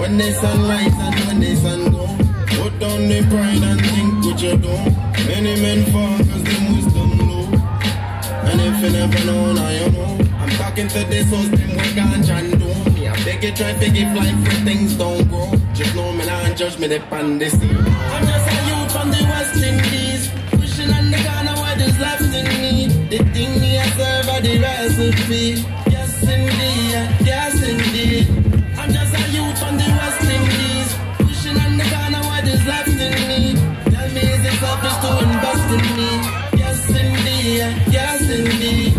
When the sun rise and when the sun go, put down the pride and think what you do. Many men fall cause them wisdom low. And if you never know, now you know. I'm talking to this house, them we can't and do. Me I beg you try to give life where things don't grow. Just know me not judge me the pan the sea. I'm just a youth from the West Indies, pushing on the corner where there's left in me. The thing me I serve are the recipe. Yes indeed, yes indeed. I'm just a youth from the West Indies, pushing on the corner where there's left in me. Tell me is it selfish to invest in me? Yes indeed, yes indeed.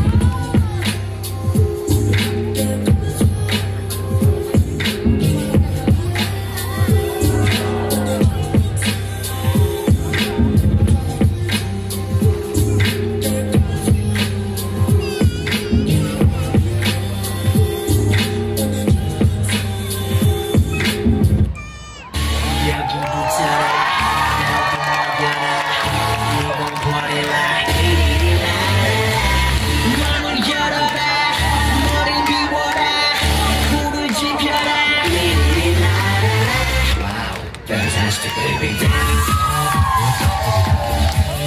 Fantastic, baby.